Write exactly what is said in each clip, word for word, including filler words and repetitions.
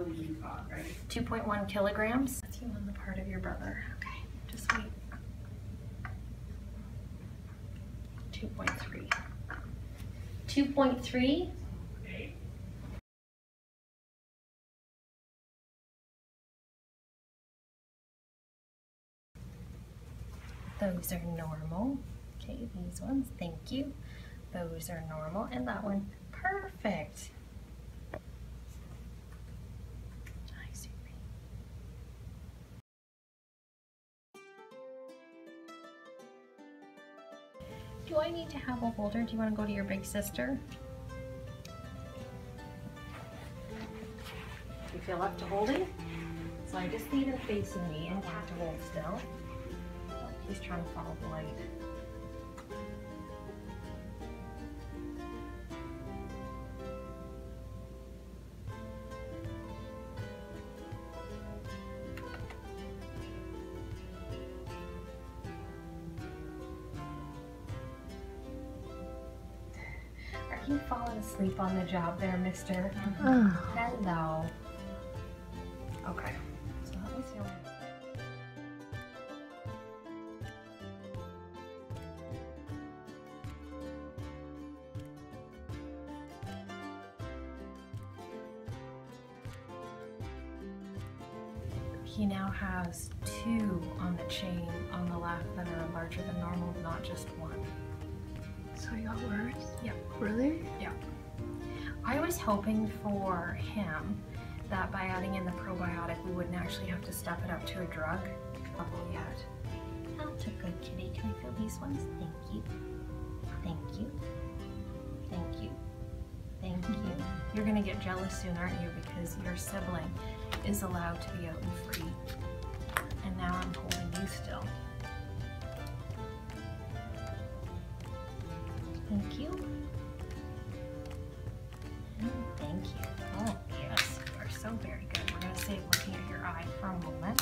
you've got, right? two point one kilograms. That's you on the part of your brother. Okay, just wait. two point three. two point three. Okay. Those are normal. Okay, these ones, thank you. Those are normal, and that one, perfect. Hi, Susie. Do I need to have a holder? Do you want to go to your big sister? You feel up to holding? So I just need him facing me and have to hold still. He's trying to follow the light. Are you falling asleep on the job there, mister? Oh. Hello. Okay. So that was the only... He now has two on the chain on the left that are larger than normal, not just one. So he got worse? Yeah. Really? Yeah. I was hoping for him that by adding in the probiotic, we wouldn't actually have to step it up to a drug level yet. That's a good kitty. Can I feel these ones? Thank you. Thank you. Thank you. Thank you. You're gonna get jealous soon, aren't you? Because your sibling is allowed to be out and free. And now I'm holding you still. Thank you. And thank you. Oh yes, you are so very good. We're gonna save looking at your eye for a moment.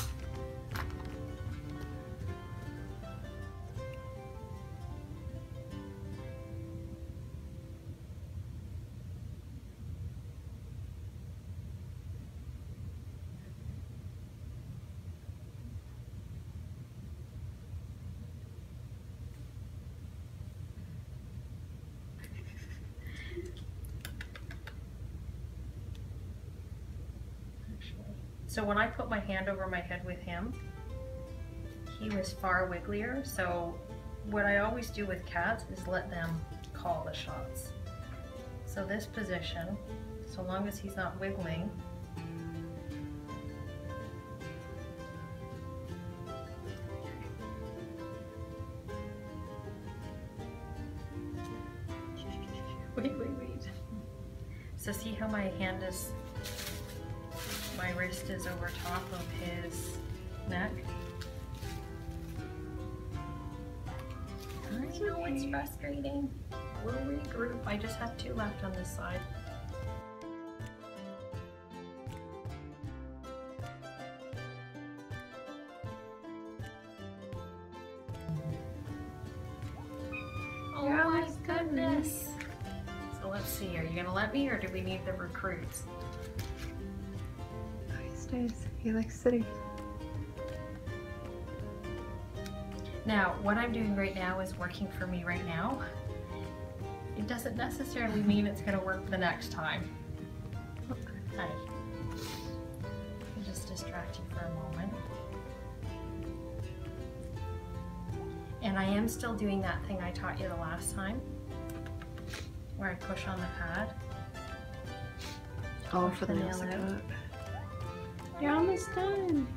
So when I put my hand over my head with him, he was far wigglier. So what I always do with cats is let them call the shots. So this position, so long as he's not wiggling, wait, wait, wait. So see how my hand is, my wrist is over top of his neck? I know it's frustrating. We'll regroup. I just have two left on this side. Oh my goodness. So let's see, are you gonna let me or do we need the recruits? Stays. He likes sitting. Now, what I'm doing right now is working for me right now. It doesn't necessarily mean it's going to work the next time. Hi. I'll just distract you for a moment. And I am still doing that thing I taught you the last time, where I push on the pad. Oh, Push for the nail nail out. You're almost done.